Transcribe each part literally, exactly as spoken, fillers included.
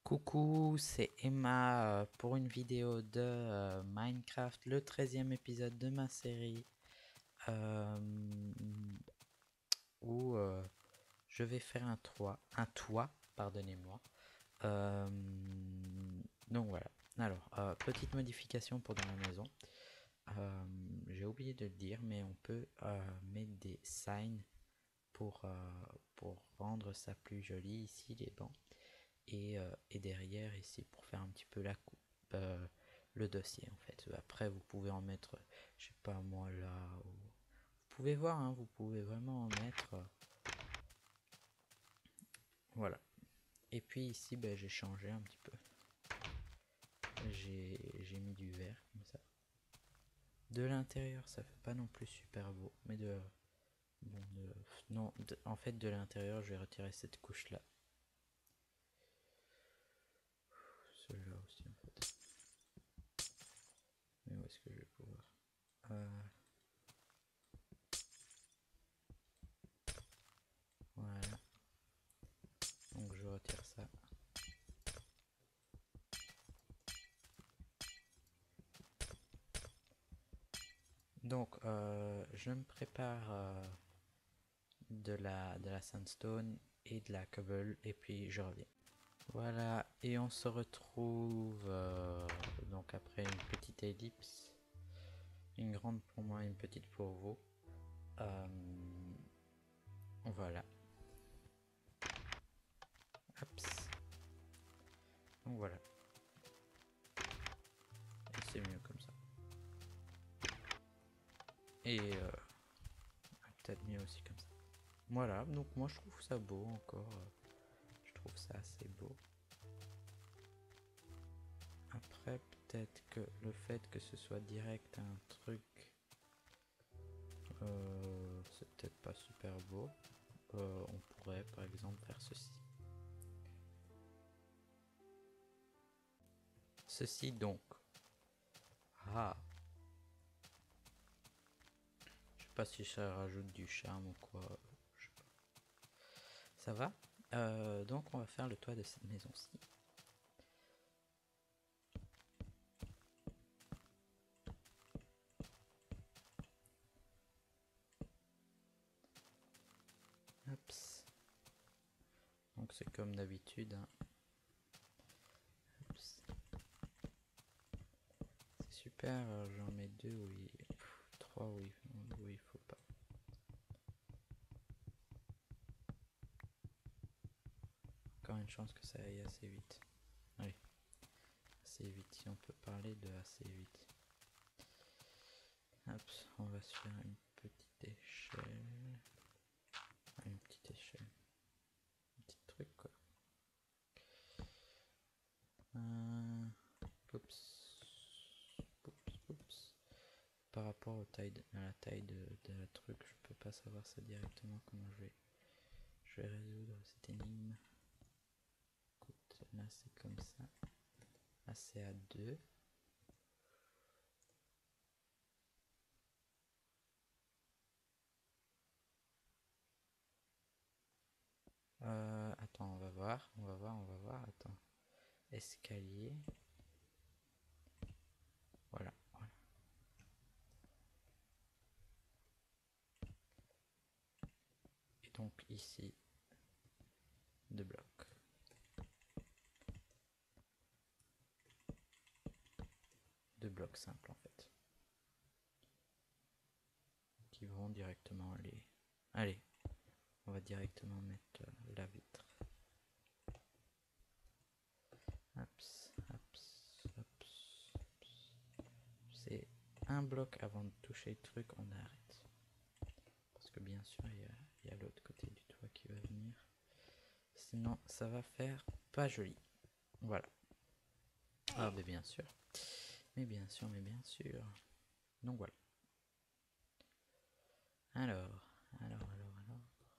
Coucou, c'est Emma euh, pour une vidéo de euh, Minecraft, le treizième épisode de ma série euh, où euh, je vais faire un toit, un toit, pardonnez-moi. Euh, donc voilà. Alors, euh, petite modification pour dans la maison. Euh, j'ai oublié de le dire, mais on peut euh, mettre des signs pour, euh, pour rendre ça plus joli ici, les bancs. Et, euh, et derrière ici pour faire un petit peu la coupe, euh, le dossier en fait. Après vous pouvez en mettre, je sais pas moi là, ou... vous pouvez voir, hein, vous pouvez vraiment en mettre, euh, voilà. Et puis ici ben, j'ai changé un petit peu, j'ai mis du vert comme ça. De l'intérieur ça fait pas non plus super beau, mais de, bon, de, non, de, en fait de l'intérieur je vais retirer cette couche là. Celui-là aussi en fait. Mais où est-ce que je vais pouvoir euh, voilà. Donc je retire ça. Donc euh, je me prépare euh, de la, de la sandstone et de la cobble et puis je reviens. Voilà, et on se retrouve euh, donc après une petite ellipse, une grande pour moi, une petite pour vous. Euh, voilà. Hops. Donc voilà. Et c'est mieux comme ça. Et euh, peut-être mieux aussi comme ça. Voilà, donc moi je trouve ça beau encore. Je trouve ça assez beau. Après, peut-être que le fait que ce soit direct à un truc, euh, c'est peut-être pas super beau. Euh, on pourrait par exemple faire ceci. Ceci donc. Ah, je sais pas si ça rajoute du charme ou quoi. Je sais pas. Ça va. Euh, donc on va faire le toit de cette maison-ci. Hops. Donc c'est comme d'habitude, hein. C'est super, j'en mets deux, oui. Pff, trois, oui. Oui, faut pas. Encore une chance que ça aille assez vite. Oui, assez vite, si on peut parler de assez vite. Hop, on va se faire une petite échelle. Une petite échelle. Un petit truc quoi. Euh, oups. Oups, oups. Par rapport au taille de, à la taille de, de la truc, je peux pas savoir ça directement comment je vais, je vais résoudre cette énigme. Écoute, là c'est comme ça. Là c'est à deux. Euh, attends, on va voir, on va voir, on va voir, attends. Escalier. Voilà, voilà. Et donc ici, deux blocs. Deux blocs simples en fait. Qui vont directement aller. Allez, on va directement mettre la vitre. Hops, hops, hops, hops. C'est un bloc avant de toucher le truc, on arrête. Parce que bien sûr, il y a, il y a l'autre côté du toit qui va venir. Sinon, ça va faire pas joli. Voilà. Ah, mais bien sûr. Mais bien sûr, mais bien sûr. Donc voilà. Alors, alors, alors, alors.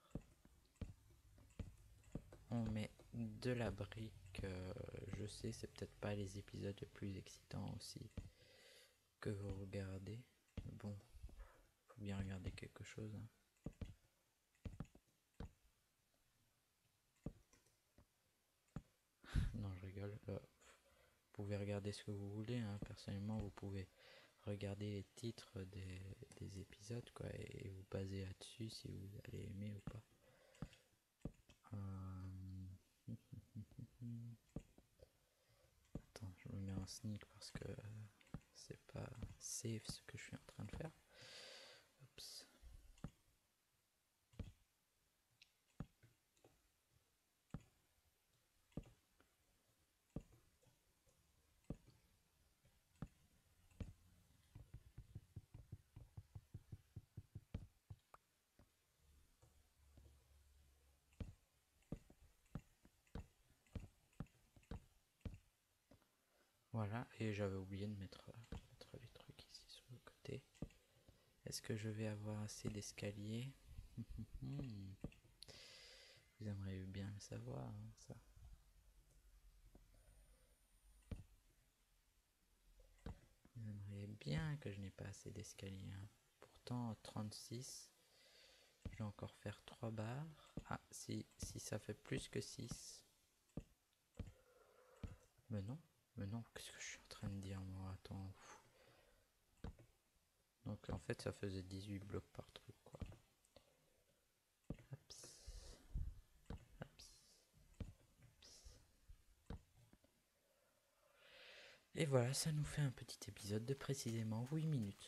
On met de la brique. Euh, je sais, c'est peut-être pas les épisodes les plus excitants aussi que vous regardez. Bon, faut bien regarder quelque chose. Hein. Non, je rigole. rigole. Euh, vous pouvez regarder ce que vous voulez, hein. Personnellement, vous pouvez regarder les titres des, des épisodes, quoi, et, et vous baser là-dessus si vous allez aimer ou pas. Euh... Attends, je me mets en sneak parce que c'est pas safe ce que je suis en train de faire. Oups. Voilà, et j'avais oublié de mettre, mettre les trucs ici sur le côté. Est-ce que je vais avoir assez d'escaliers? Vous aimeriez bien le savoir, hein, ça. Vous aimeriez bien que je n'ai pas assez d'escaliers, hein. Pourtant, trente-six, je vais encore faire trois barres. Ah, si, si ça fait plus que six. Mais non, mais non, qu'est-ce que je suis en train de dire, moi? Attends. Donc en fait, ça faisait dix-huit blocs par truc, quoi. Hops. Hops. Et voilà, ça nous fait un petit épisode de précisément huit minutes.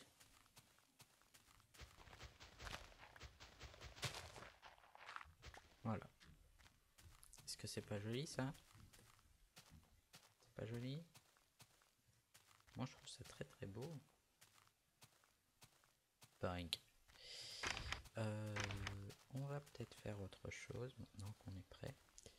Voilà. Est-ce que c'est pas joli, ça? C'est pas joli? Moi, je trouve ça très très beau. Pareil. Euh, on va peut-être faire autre chose maintenant qu'on est prêt.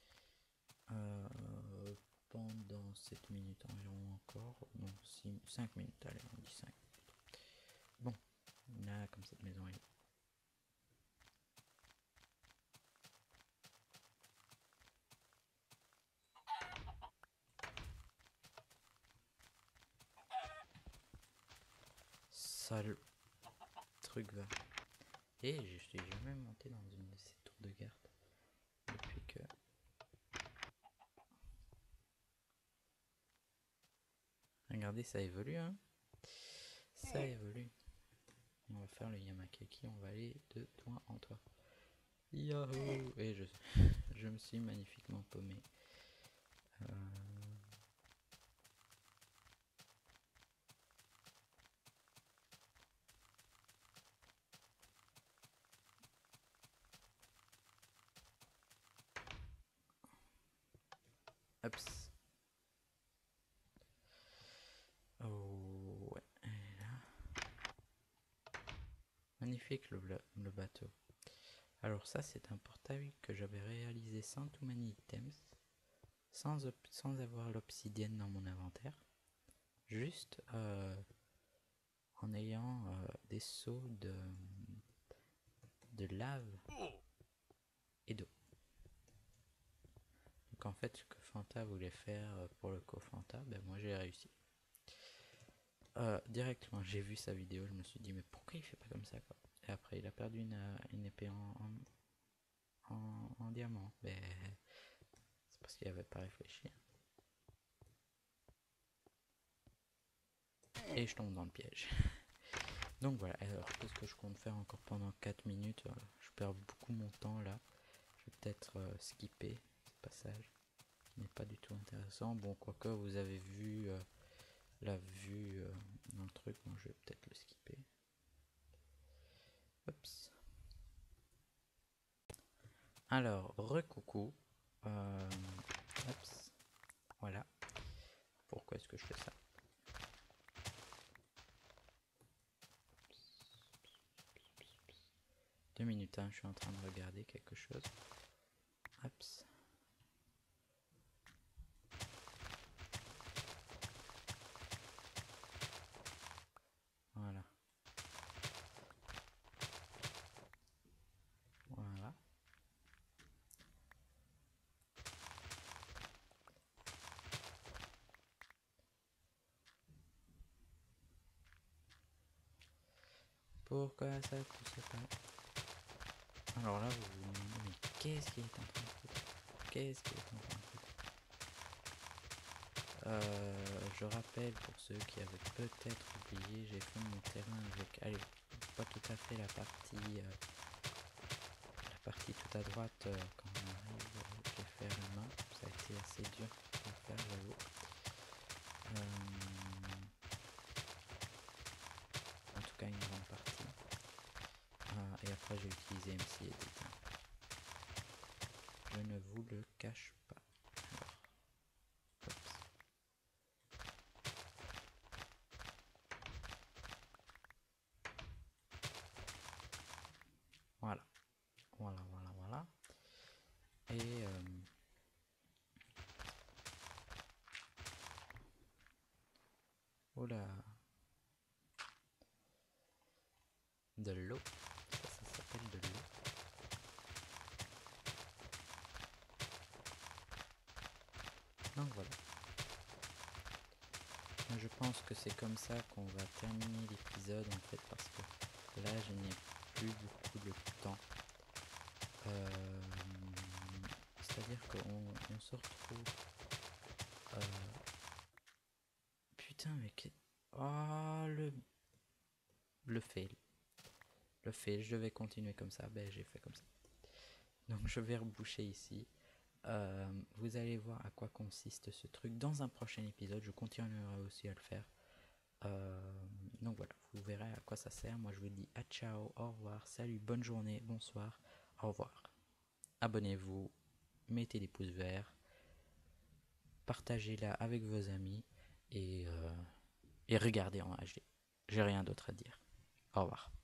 Euh, pendant sept minutes environ encore. Non, six, cinq minutes. Allez, on dit cinq minutes. Bon, là, comme cette maison est. Sale truc va. Et je suis jamais monté dans une de ces tours de garde depuis que. Regardez, ça évolue, hein. Ça évolue. On va faire le Yamakeki, on va aller de toi en toi. Yahoo! Et je, je me suis magnifiquement paumé. Euh... Hops. Oh, ouais. Et là. Magnifique le, le bateau. Alors ça, c'est un portail que j'avais réalisé sans too many items, sans, sans avoir l'obsidienne dans mon inventaire, juste euh, en ayant euh, des seaux de, de lave et d'eau. Donc en fait, ce que Fanta voulait faire pour le co-Fanta, ben moi j'ai réussi. Euh, directement, j'ai vu sa vidéo, je me suis dit mais pourquoi il fait pas comme ça, quoi. Et après il a perdu une, une épée en, en, en, en diamant. Ben, c'est parce qu'il avait pas réfléchi. Et je tombe dans le piège. Donc voilà, alors qu'est-ce que je compte faire encore pendant quatre minutes? Je perds beaucoup mon temps là. Je vais peut-être euh, skipper ce passage qui n'est pas du tout intéressant. Bon, quoique vous avez vu euh, la vue euh, dans le truc, moi je vais peut-être le skipper. Oups. Alors, recoucou. Euh, oups. Voilà. Pourquoi est-ce que je fais ça? Deux minutes, hein, je suis en train de regarder quelque chose. Oups. Voilà. Voilà. Pourquoi ça pousse pas? Alors là, vous vous demandez, mais qu'est-ce qu'il est en train de foutre? Qu'est-ce qu'il est en train de foutre? euh, je rappelle pour ceux qui avaient peut-être oublié, j'ai fait mon terrain avec, allez, pas tout à fait la partie, euh, la partie tout à droite euh, quand on arrive, euh, j'ai fait à la main, ça a été assez dur à faire, j'avoue. Euh, en tout cas une grande partie. Euh, et après j'ai utilisé M C Edit. Je ne vous le cache pas. Alors, oups. Voilà, voilà, voilà, voilà. Et euh, oh là, de l'eau, ça, ça s'appelle de l'eau. Donc voilà. Je pense que c'est comme ça qu'on va terminer l'épisode en fait parce que là je n'ai plus beaucoup de temps. Euh, C'est-à-dire qu'on on se retrouve. Euh, putain mais que... Oh le... Le fail. Le fail, je devais continuer comme ça, ben j'ai fait comme ça. Donc je vais reboucher ici. Euh, vous allez voir à quoi consiste ce truc dans un prochain épisode, je continuerai aussi à le faire. Euh, donc voilà, vous verrez à quoi ça sert. Moi je vous dis à ciao, au revoir, salut, bonne journée, bonsoir, au revoir. Abonnez-vous, mettez des pouces verts, partagez-la avec vos amis et, euh, et regardez en H D. J'ai rien d'autre à dire. Au revoir.